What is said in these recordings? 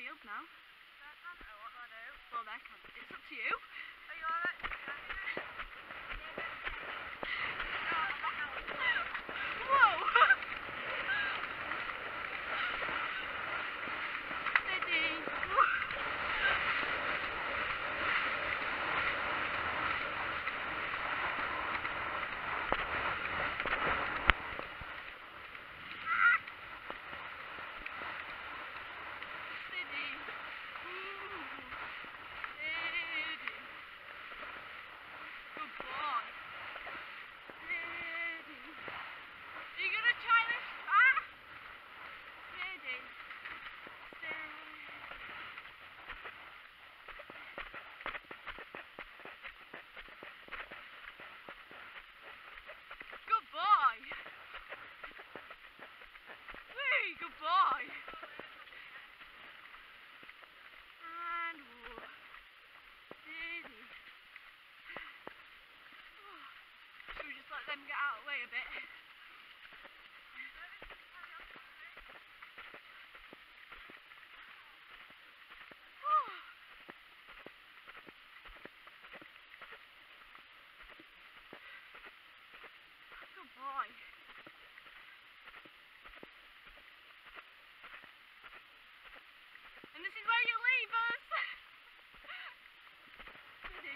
field now. Their camera, what do I do? Well, their camera. It's up to you. Are you alright? Whoa! Steady. Good boy. And whoa. Steady. Should we just let them get out of the way a bit? Good boy. And this is where you leave us! Steady.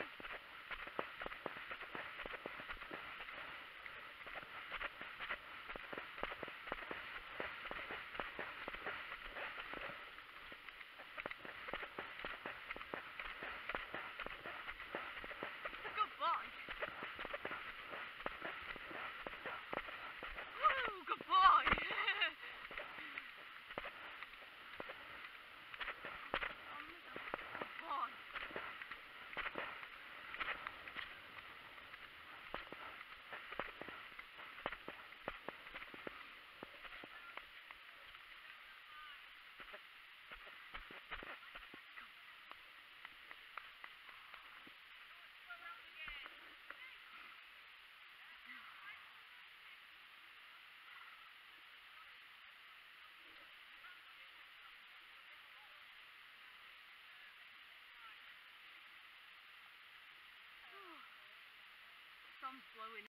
Good boy. Woo, good boy. Sun's blowing.